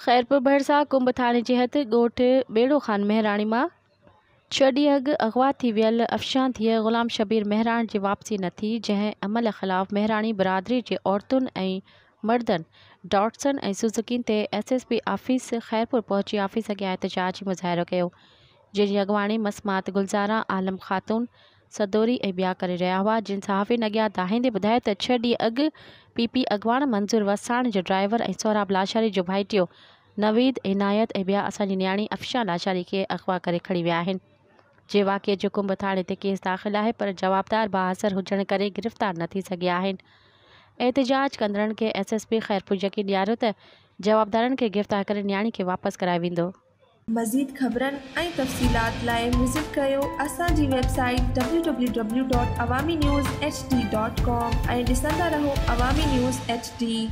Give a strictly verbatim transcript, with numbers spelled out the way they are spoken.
खैरपुर भरसा कुंभ थाने जे हथ ॻोठ बेड़ो खान मेहराणी मां छह ॾींहं अॻु अगवा थी वियल अफ़शां धीअ ग़ुलाम शबीर मेहराण जी वापसी न थी, जंहिं अमल ख़िलाफ़ मेहराणी बिरादरी जे औरतुनि ऐं मर्दनि डॉटसन ऐं सुज़ुकी ते S S P office Khairpur पहुची ऑफिस अॻियां एहतजाज मुज़ाहिरो कयो, जंहिंजी अॻवाणी मसमात गुलज़ारा आलम ख़ातून सदोरी ऐं ॿिया करे रहिया हुआ। जिन सहाफ़ियुनि अॻियां दाहींदे ॿुधायो त छह ॾींहं अॻु पी पी अॻवान मंज़ूर वसाण जो ड्राइवर ऐं सोहराब लाशारी जो भाइटियो नवीद इनायत ऐं ॿिया असांजी नियाणी अफ़शां लाशारी खे अगवा करे खणी विया आहिनि। जे वाक़े जो कुंभ थाणे ते केस दाख़िल आहे, पर जवाबदार बाअसर हुजण करे गिरफ़्तार न थी सघिया आहिनि। एहतजाज कंदड़नि खे एस एस पी खैरपुर यकीन ॾियारियो त जवाबदारनि खे गिरफ़्तार करे नियाणी खे वापसि करायो वेंदो। मज़ीद ख़बरनि ऐं तफ़सीलात लाइ विज़िट कयो असांजी website W W W dot Awami news H D dot com ऐं ॾिसंदा रहो अवामी न्यूज़ एच डी।